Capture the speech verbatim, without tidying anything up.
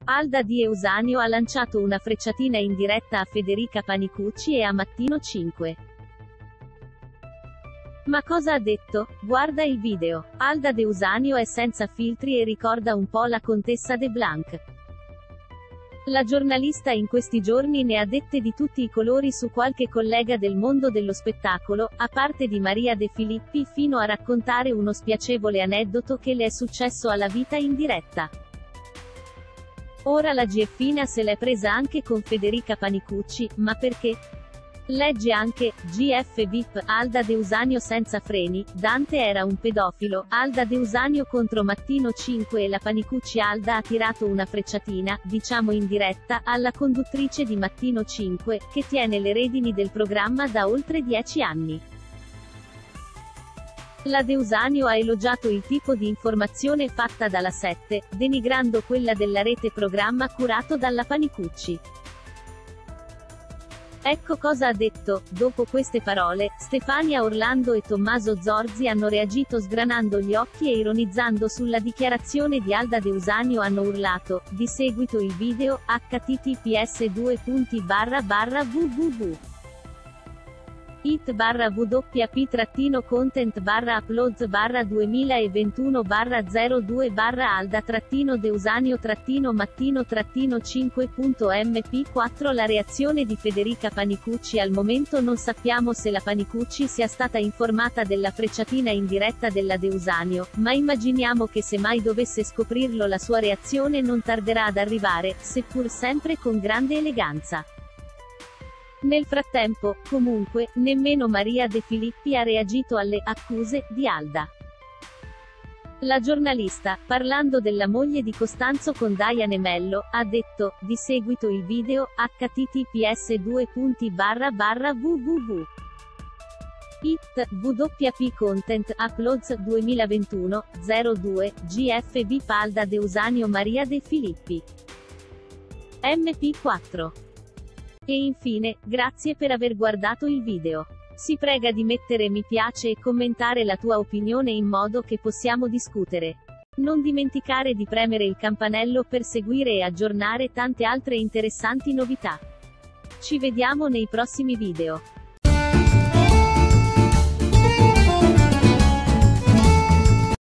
Alda Di Eusanio ha lanciato una frecciatina in diretta a Federica Panicucci e a Mattino cinque. Ma cosa ha detto? Guarda il video. Alda De Eusanio è senza filtri e ricorda un po' la contessa de Blanc. La giornalista in questi giorni ne ha dette di tutti i colori su qualche collega del mondo dello spettacolo, a parte di Maria De Filippi, fino a raccontare uno spiacevole aneddoto che le è successo alla vita in diretta. Ora la Gieffina se l'è presa anche con Federica Panicucci, ma perché? Legge anche, G F V I P, Alda De Eusanio senza freni, Dante era un pedofilo, Alda De Eusanio contro Mattino cinque e la Panicucci. Alda ha tirato una frecciatina, diciamo in diretta, alla conduttrice di Mattino cinque, che tiene le redini del programma da oltre dieci anni. La De Eusanio ha elogiato il tipo di informazione fatta dalla sette, denigrando quella della rete programma curato dalla Panicucci. Ecco cosa ha detto. Dopo queste parole, Stefania Orlando e Tommaso Zorzi hanno reagito sgranando gli occhi e ironizzando sulla dichiarazione di Alda De Eusanio. Hanno urlato, di seguito il video, h t t p s due punti barra barra w w w punto it barra w p trattino content barra uploads barra duemilaventuno barra zero due barra Alda trattino De Eusanio trattino Mattino trattino cinque punto m p quattro. La reazione di Federica Panicucci. Al momento non sappiamo se la Panicucci sia stata informata della frecciatina in diretta della De Eusanio, ma immaginiamo che se mai dovesse scoprirlo la sua reazione non tarderà ad arrivare, seppur sempre con grande eleganza. Nel frattempo, comunque, nemmeno Maria De Filippi ha reagito alle accuse di Alda. La giornalista, parlando della moglie di Costanzo con Diane Mello, ha detto, di seguito il video, h t t p s due punti barra barra w w w punto it w p content uploads duemilaventuno zero due G F V I P Alda De Eusanio Maria De Filippi M P quattro. E infine, grazie per aver guardato il video. Si prega di mettere mi piace e commentare la tua opinione in modo che possiamo discutere. Non dimenticare di premere il campanello per seguire e aggiornare tante altre interessanti novità. Ci vediamo nei prossimi video.